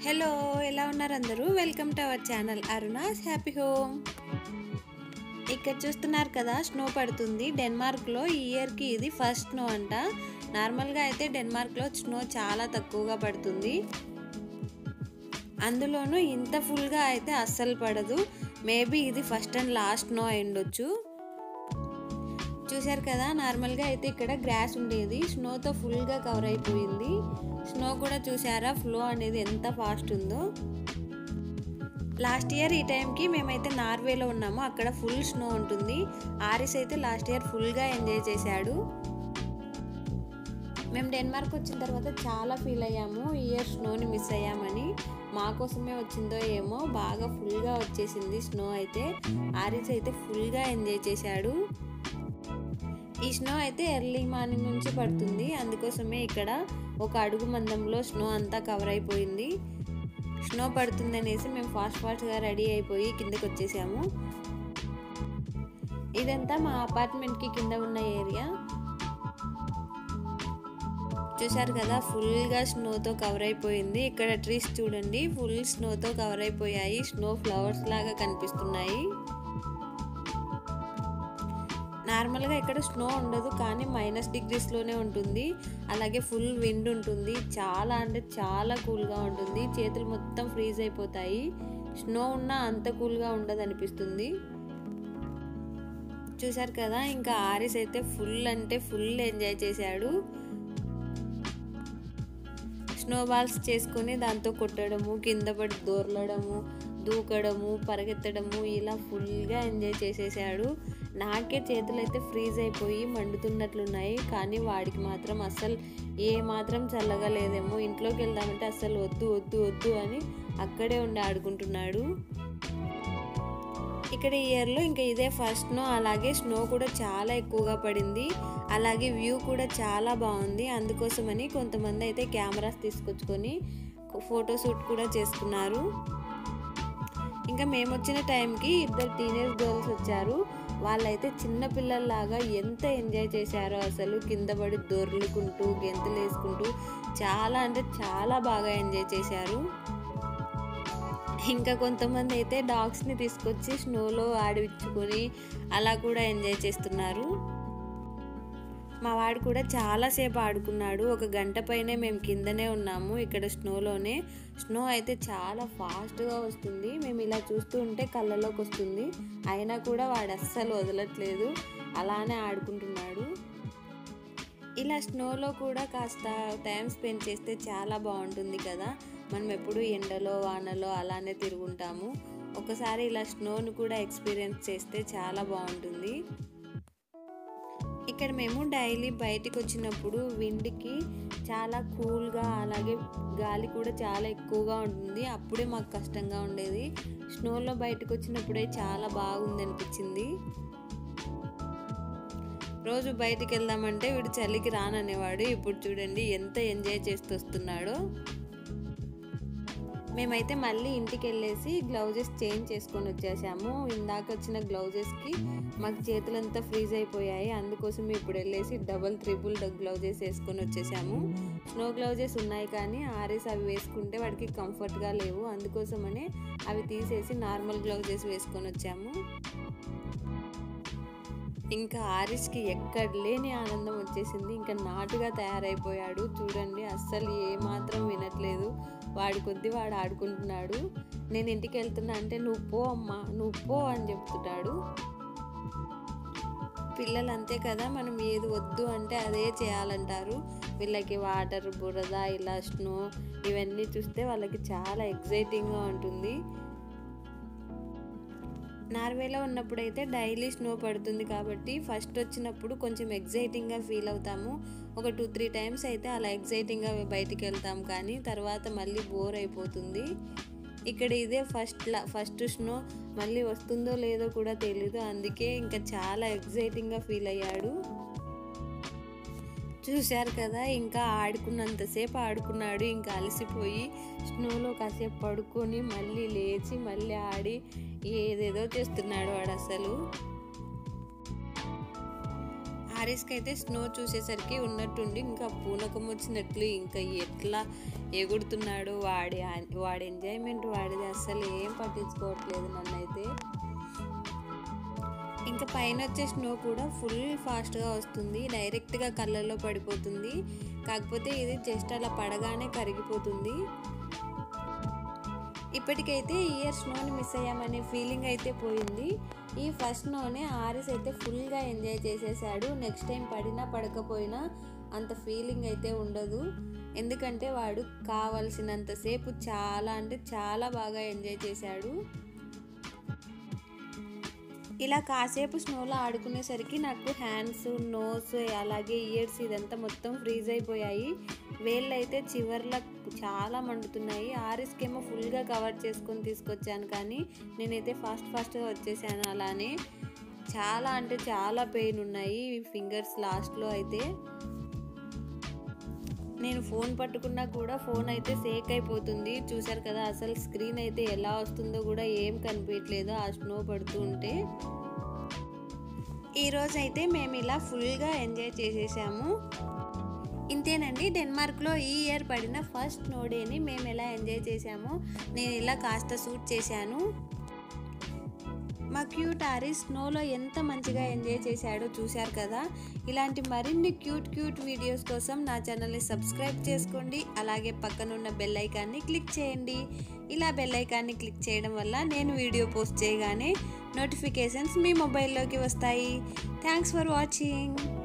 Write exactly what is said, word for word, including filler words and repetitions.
Hello, ఎలా ఉన్నారు అందరూ? Welcome to our channel Aruna's happy home. ఇక్కడ చూస్తున్నారు కదా, స్నో పడుతుంది. డెన్మార్క్లో ఈ ఇయర్కి ఇది ఫస్ట్ స్నో అంట. నార్మల్గా అయితే డెన్మార్క్లో స్నో చాలా తక్కువగా పడుతుంది, అందులోనూ ఇంత ఫుల్గా అయితే అస్సలు పడదు. మేబీ ఇది ఫస్ట్ అండ్ లాస్ట్ స్నో అయి ఉండొచ్చు. చూశారు కదా, నార్మల్గా అయితే ఇక్కడ గ్రాస్ ఉండేది, స్నోతో ఫుల్గా కవర్ అయిపోయింది. స్నో కూడా చూసారా ఫ్లో అనేది ఎంత ఫాస్ట్ ఉందో. లాస్ట్ ఇయర్ ఈ టైంకి మేమైతే నార్వేలో ఉన్నాము, అక్కడ ఫుల్ స్నో ఉంటుంది. ఆరిస్ అయితే లాస్ట్ ఇయర్ ఫుల్గా ఎంజాయ్ చేశాడు. మేము డెన్మార్క్ వచ్చిన తర్వాత చాలా ఫీల్ అయ్యాము, ఈ ఇయర్ స్నోని మిస్ అయ్యామని. మా కోసమే వచ్చిందో ఏమో, బాగా ఫుల్గా వచ్చేసింది స్నో అయితే. ఆరిస్ అయితే ఫుల్గా ఎంజాయ్ చేశాడు. ఈ స్నో అయితే ఎర్లీ మార్నింగ్ నుంచి పడుతుంది, అందుకోసమే ఇక్కడ ఒక అడుగు మందంలో స్నో అంతా కవర్ అయిపోయింది. స్నో పడుతుంది అనేసి మేము ఫాస్ట్ ఫాస్ట్గా రెడీ అయిపోయి కిందకి వచ్చేసాము. ఇదంతా మా అపార్ట్మెంట్కి కింద ఉన్న ఏరియా. చూసారు కదా, ఫుల్గా స్నోతో కవర్ అయిపోయింది. ఇక్కడ ట్రీస్ చూడండి, ఫుల్ స్నోతో కవర్ అయిపోయాయి. స్నో ఫ్లవర్స్ లాగా కనిపిస్తున్నాయి. నార్మల్గా ఇక్కడ స్నో ఉండదు, కానీ మైనస్ డిగ్రీస్లోనే ఉంటుంది. అలాగే ఫుల్ విండ్ ఉంటుంది, చాలా అంటే చాలా కూల్గా ఉంటుంది. చేతులు మొత్తం ఫ్రీజ్ అయిపోతాయి. స్నో ఉన్నా అంత కూల్గా ఉండదు అనిపిస్తుంది. చూసారు కదా, ఇంకా ఆరిస్ అయితే ఫుల్ అంటే ఫుల్ ఎంజాయ్ చేశాడు. స్నో బాల్స్ చేసుకొని దాంతో కొట్టడము, కింద పడి దొర్లడము, దూకడము, పరిగెత్తడము, ఇలా ఫుల్గా ఎంజాయ్ చేసేసాడు. నాకే చేతులు అయితే ఫ్రీజ్ అయిపోయి మండుతున్నట్లున్నాయి, కానీ వాడికి మాత్రం అస్సలు ఏ మాత్రం చల్లగా లేదేమో. ఇంట్లోకి వెళ్దామంటే అస్సలు వద్దు వద్దు వద్దు అని అక్కడే ఉండి ఆడుకుంటున్నాడు. ఇక్కడ ఈ ఇయర్లో ఇంకా ఇదే ఫస్ట్ స్నో. అలాగే స్నో కూడా చాలా ఎక్కువగా పడింది, అలాగే వ్యూ కూడా చాలా బాగుంది. అందుకోసమని కొంతమంది అయితే కెమెరాస్ తీసుకొచ్చుకొని ఫోటోషూట్ కూడా చేసుకున్నారు. ఇంకా మేము వచ్చిన టైంకి ఇద్దరు టీనేజ్ గర్ల్స్ వచ్చారు. వాళ్ళైతే చిన్న పిల్లల్లాగా ఎంత ఎంజాయ్ చేశారో అసలు. కింద పడి దొర్లుకుంటూ గెంతులు వేసుకుంటూ చాలా అంటే చాలా బాగా ఎంజాయ్ చేశారు. ఇంకా కొంతమంది అయితే డాగ్స్ని తీసుకొచ్చి స్నోలో ఆడిపించుకొని అలా కూడా ఎంజాయ్ చేస్తున్నారు. మా వాడు కూడా చాలాసేపు ఆడుకున్నాడు. ఒక గంట పైనే మేము కిందనే ఉన్నాము ఇక్కడ స్నోలోనే. స్నో అయితే చాలా ఫాస్ట్గా వస్తుంది, మేము ఇలా చూస్తూ ఉంటే కళ్ళలోకి వస్తుంది. అయినా కూడా వాడు అస్సలు వదలట్లేదు, అలానే ఆడుకుంటున్నాడు. ఇలా స్నోలో కూడా కాస్త టైం స్పెండ్ చేస్తే చాలా బాగుంటుంది కదా. మనం ఎప్పుడు ఎండలో వానలో అలానే తిరుగుంటాము, ఒకసారి ఇలా స్నోను కూడా ఎక్స్పీరియన్స్ చేస్తే చాలా బాగుంటుంది. ఇక్కడ మేము డైలీ బయటికి వచ్చినప్పుడు విండ్కి చాలా కూల్గా, అలాగే గాలి కూడా చాలా ఎక్కువగా ఉంటుంది. అప్పుడే మాకు కష్టంగా ఉండేది. స్నోలో బయటకు వచ్చినప్పుడే చాలా బాగుంది అనిపించింది. రోజు బయటికి వెళ్దామంటే వీడు చలికి రాననేవాడు, ఇప్పుడు చూడండి ఎంత ఎంజాయ్ చేస్తూ వస్తున్నాడో. మేమైతే మళ్ళీ ఇంటికి వెళ్ళేసి గ్లౌజెస్ చేంజ్ చేసుకొని వచ్చేసాము. ఇందాక వచ్చిన గ్లౌజెస్కి మాకు చేతులంతా ఫ్రీజ్ అయిపోయాయి, అందుకోసం ఇప్పుడు వెళ్ళేసి డబల్ త్రిబుల్ గ్లౌజెస్ వేసుకొని వచ్చేసాము. స్నో గ్లౌజెస్ ఉన్నాయి, కానీ ఆరేసి అవి వేసుకుంటే వాడికి కంఫర్ట్గా లేవు, అందుకోసమనే అవి తీసేసి నార్మల్ గ్లౌజెస్ వేసుకొని వచ్చాము. ఇంకా ఆరిస్కి ఎక్కడ లేని ఆనందం వచ్చేసింది. ఇంకా నాటుగా తయారైపోయాడు. చూడండి, అస్సలు ఏమాత్రం వినట్లేదు, వాడి కొద్దీ వాడు ఆడుకుంటున్నాడు. నేను ఇంటికి వెళ్తున్నా అంటే నువ్వు పో అమ్మా, నువ్వు పో అని చెప్తున్నాడు. పిల్లలు అంతే కదా, మనం ఏది వద్దు అంటే అదే చేయాలంటారు. వీళ్ళకి వాటర్, బురద, ఇలా స్నో ఇవన్నీ చూస్తే వాళ్ళకి చాలా ఎక్సైటింగ్గా ఉంటుంది. నార్వేలో ఉన్నప్పుడైతే డైలీ స్నో పడుతుంది కాబట్టి ఫస్ట్ వచ్చినప్పుడు కొంచెం ఎగ్జైటింగ్గా ఫీల్ అవుతాము. ఒక టూ త్రీ టైమ్స్ అయితే అలా ఎగ్జైటింగ్గా బయటికి వెళ్తాం, కానీ తర్వాత మళ్ళీ బోర్ అయిపోతుంది. ఇక్కడ ఇదే ఫస్ట్ ఫస్ట్ స్నో, మళ్ళీ వస్తుందో లేదో కూడా తెలీదు, అందుకే ఇంకా చాలా ఎగ్జైటింగ్గా ఫీల్ అయ్యాడు. చూశారు కదా, ఇంకా ఆడుకున్నంతసేపు ఆడుకున్నాడు. ఇంకా అలసిపోయి స్నోలో కాసేపు పడుకొని మళ్ళీ లేచి మళ్ళీ ఆడి ఏదేదో చేస్తున్నాడు వాడు అసలు. ఆరిస్కి అయితే స్నో చూసేసరికి ఉన్నట్టుండి ఇంకా పూనకం వచ్చినట్లు ఇంకా ఎట్లా ఎగుడుతున్నాడు. వాడి వాడి ఎంజాయ్మెంట్ వాడిది, అస్సలు ఏం పట్టించుకోవట్లేదు నన్నైతే. ఇంకా పైన వచ్చే స్నో కూడా ఫుల్ ఫాస్ట్గా వస్తుంది, డైరెక్ట్గా కళ్ళల్లో పడిపోతుంది. కాకపోతే ఇది జస్ట్ అలా పడగానే కరిగిపోతుంది. ఇప్పటికైతే ఈ ఇయర్ స్నోని మిస్ అయ్యామనే ఫీలింగ్ అయితే పోయింది. ఈ ఫస్ట్ స్నోనే ఆరిస్ అయితే ఫుల్గా ఎంజాయ్ చేసేసాడు. నెక్స్ట్ టైం పడినా పడకపోయినా అంత ఫీలింగ్ అయితే ఉండదు, ఎందుకంటే వాడు కావలసినంతసేపు చాలా అంటే చాలా బాగా ఎంజాయ్ చేశాడు. ఇలా కాసేపు స్నోలో ఆడుకునేసరికి నాకు హ్యాండ్స్, నోస్, అలాగే ఇయర్స్ ఇదంతా మొత్తం ఫ్రీజ్ అయిపోయాయి. వేళ్ళు అయితే చివర్ల చాలా మండుతున్నాయి. ఆరిస్కేమో ఫుల్గా కవర్ చేసుకొని తీసుకొచ్చాను, కానీ నేనైతే ఫాస్ట్ ఫాస్ట్గా వచ్చేసాను. అలానే చాలా అంటే చాలా పెయిన్ ఉన్నాయి ఫింగర్స్ లాస్ట్లో అయితే. నేను ఫోన్ పట్టుకున్నా కూడా ఫోన్ అయితే సేక్ అయిపోతుంది. చూసారు కదా, అసలు స్క్రీన్ అయితే ఎలా వస్తుందో కూడా ఏం కనిపించట్లేదు ఆ స్నో పడుతూ ఉంటే. ఈరోజు అయితే మేము ఇలా ఫుల్గా ఎంజాయ్ చేసేసాము. ఇంతేనండి, డెన్మార్క్లో ఈ ఇయర్ పడిన ఫస్ట్ స్నో డేని మేము ఎలా ఎంజాయ్ చేసామో నేను ఇలా కాస్త షూట్ చేశాను. మా క్యూట్ ఆరిస్ స్నోలో ఎంత మంచిగా ఎంజాయ్ చేశాడో చూశారు కదా. ఇలాంటి మరిన్ని క్యూట్ క్యూట్ వీడియోస్ కోసం నా ఛానల్ని సబ్స్క్రైబ్ చేసుకోండి. అలాగే పక్కనున్న బెల్ ఐకాన్ని క్లిక్ చేయండి. ఇలా బెల్ ఐకాన్ని క్లిక్ చేయడం వల్ల నేను వీడియో పోస్ట్ చేయగానే నోటిఫికేషన్స్ మీ మొబైల్లోకి వస్తాయి. Thanks for watching.